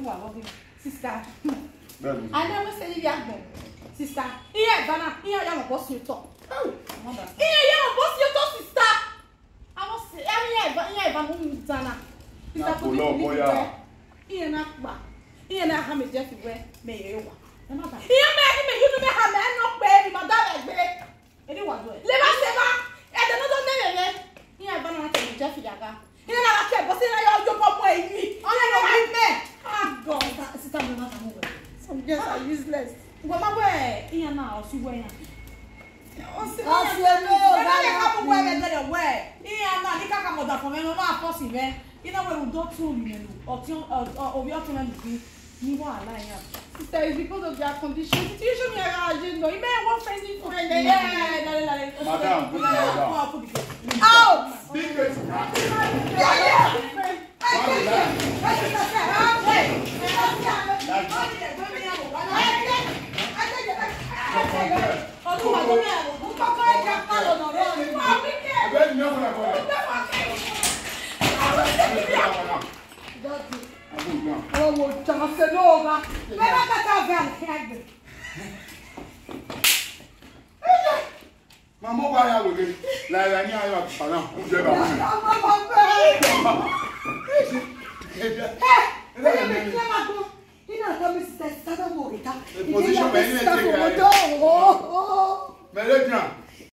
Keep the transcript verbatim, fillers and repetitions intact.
wà lọ́dún sister. I never say nivbiagbon sister. Iye bana iye ya mo boss you talk. Iye ya mo boss you talk sister. I must say iye ba iye ba mo mi dana. Sister ko ni iye na pa. Iye na ha me je fi we me ye wa. E ma ba. Iye me ni me you no me ha me no pe mi ma da le gbe. E ni wa do e. Le ba se ba. E de no do ne le le. Iye bana na ke mi je fi daga. Iye na la ke bo se na yo yo po mo eyi. Iye no wa me. Ah God, sister me na mo we. Some girls are useless. Ngoma we iya na osuwe ya. Osuwe no, na le ka bu we be de we. Iya na ni kaka moda for me no na force me. Ina we do too me no. Otion obi otion na bi ni wa ala ya. Sister, is because of their condition. Situation me arrange no. You may want friends in friend. Yeah, la la la. Madam, put it down. Out. Speak it. Yeah, yeah. Oh, já se nova. Vai lá catar velho. Mamma vai a lui. La la mia io parla. Un gelo. Mamma vabbè. Eh, io mi chiamo. Io non mi stai stata morita. Posizione bene. Oh, oh. Me le